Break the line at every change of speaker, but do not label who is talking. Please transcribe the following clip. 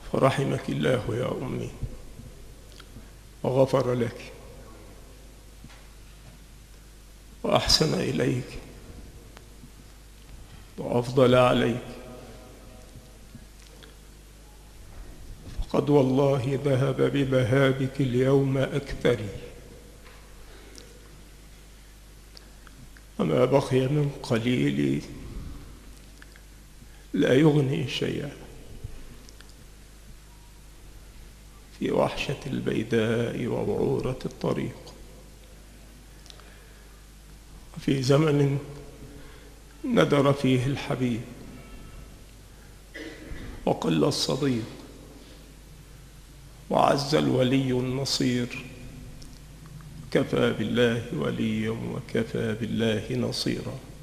فرحمك الله يا أمي وغفر لك وأحسن إليك وأفضل عليك، فقد والله ذهب بذهابك اليوم أكثري، وما بقي من قليل لا يغني شيئا في وحشة البيداء ووعورة الطريق، وفي زمن ندر فيه الحبيب وقل الصديق وعز الولي النصير، كفى بالله وليا وكفى بالله نصيرا.